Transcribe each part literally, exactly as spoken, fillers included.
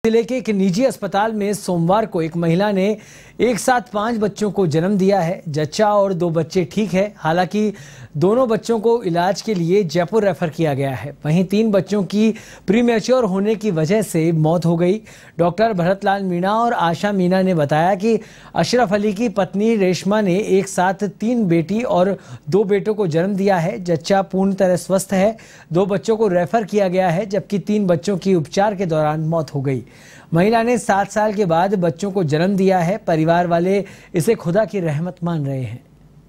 जिले के एक निजी अस्पताल में सोमवार को एक महिला ने एक साथ पांच बच्चों को जन्म दिया है। जच्चा और दो बच्चे ठीक है। हालांकि दोनों बच्चों को इलाज के लिए जयपुर रेफर किया गया है। वहीं तीन बच्चों की प्रीमेच्योर होने की वजह से मौत हो गई। डॉक्टर भरतलाल मीणा और आशा मीणा ने बताया कि अशरफ अली की पत्नी रेशमा ने एक साथ तीन बेटी और दो बेटों को जन्म दिया है। जच्चा पूर्ण तरह स्वस्थ है। दो बच्चों को रेफर किया गया है, जबकि तीन बच्चों की उपचार के दौरान मौत हो गई। महिला ने सात साल के बाद बच्चों को जन्म दिया है। परिवार वाले इसे खुदा की रहमत मान रहे हैं।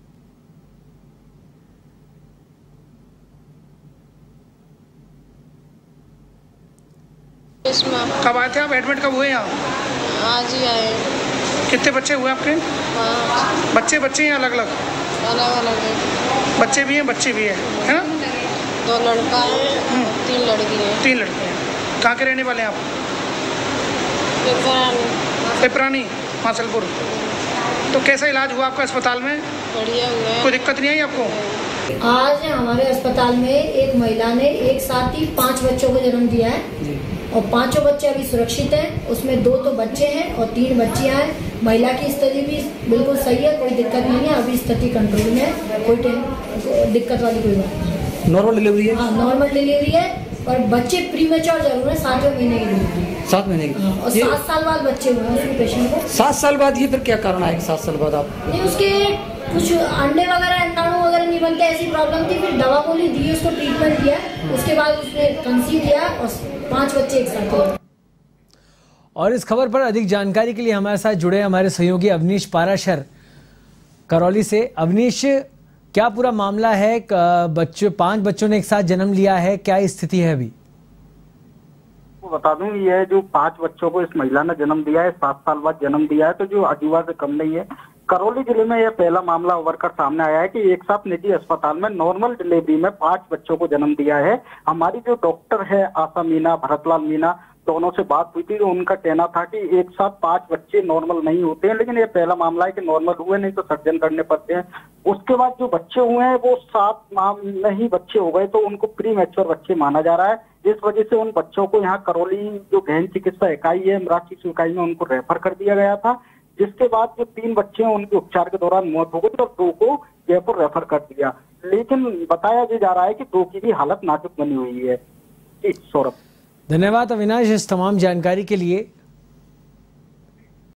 कब आए थे आप? एडमिट कब हुए यहाँ? आज ही आए। कितने बच्चे हुए आपके? पाँच। बच्चे बच्चे हैं अलग अलग? अलग अलग है। बच्चे भी हैं बच्चे भी हैं, है ना? दो लड़का है, तीन लड़की है। तीन लड़के हैं। कहाँ के रहने वाले हैं आप? पिपरानी, मासलपुर। तो कैसा इलाज हुआ आपका अस्पताल में? बढ़िया हुआ। कोई दिक्कत नहीं आई आपको? आज हमारे अस्पताल में एक महिला ने एक साथ ही पांच बच्चों को जन्म दिया है और पांचों बच्चे अभी सुरक्षित हैं। उसमें दो तो बच्चे हैं और तीन बच्चियां हैं। महिला की स्थिति भी बिल्कुल सही है, कोई दिक्कत नहीं है। अभी स्थिति कंट्रोल में है, कोई दिक्कत वाली कोई बात नहीं। नॉर्मल डिलीवरी है? हाँ, नॉर्मल डिलीवरी है, पर बच्चे प्रीमेच्योर जरूर है। सातवें महीने की डिलीवरी। सात महीने की? और सात साल बाद बच्चे हुए हैं उसके पेशेंट को। सात साल बाद? ये फिर क्या कारण है सात साल बाद आप? नहीं, उसके कुछ अंडे वगैरह अंडाणु वगैरह नहीं बनते, ऐसी प्रॉब्लम थी। फिर दवा गोली दी, उसको ट्रीटमेंट दिया, उसके बाद उसने कंसीव किया और पांच बच्चे एक साथ हुए। और इस खबर पर अधिक जानकारी के लिए हमारे साथ जुड़े हमारे सहयोगी अवनीश पाराशर करौली से। अवनीश, क्या पूरा मामला है? बच्चों पांच बच्चों ने एक साथ जन्म लिया है, क्या स्थिति है अभी? बता दूं, ये जो पांच बच्चों को इस महिला ने जन्म दिया है, सात साल बाद जन्म दिया है, तो जो अजूबा से कम नहीं है। करौली जिले में यह पहला मामला उभर कर सामने आया है कि एक साथ निजी अस्पताल में नॉर्मल डिलीवरी में पांच बच्चों को जन्म दिया है। हमारी जो डॉक्टर है आशा मीणा, भरतलाल मीणा, दोनों से बात हुई थी तो उनका कहना था कि एक साथ पांच बच्चे नॉर्मल नहीं होते हैं, लेकिन ये पहला मामला है कि नॉर्मल हुए, नहीं तो सर्जन करने पड़ते हैं। उसके बाद जो बच्चे हुए हैं वो सात माह में ही बच्चे हो गए, तो उनको प्री मैच्योर बच्चे माना जा रहा है। जिस वजह से उन बच्चों को यहाँ करौली जो गहन चिकित्सा इकाई है, मराठी इकाई में उनको रेफर कर दिया गया था। जिसके बाद जो तीन बच्चे हैं उनके उपचार के दौरान मौत हो गई और दो को जयपुर रेफर कर दिया। लेकिन बताया जा रहा है कि दो की भी हालत नाजुक बनी हुई है। जी सौरभ। धन्यवाद अविनाश इस तमाम जानकारी के लिए।